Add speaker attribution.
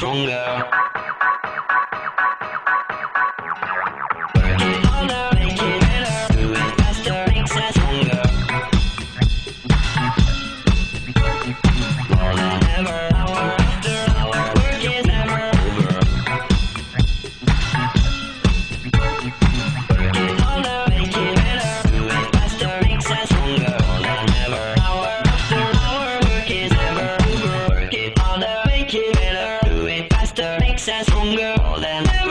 Speaker 1: stronger. Work it harder, make it better. Do it faster, makes us stronger. More than ever, hour after hour, work is never over. Work it harder, make it better. Do it faster, makes us stronger. More than ever, hour after hour, work is never over. Work it harder, make it better. Do it faster, makes us stronger. More than ever.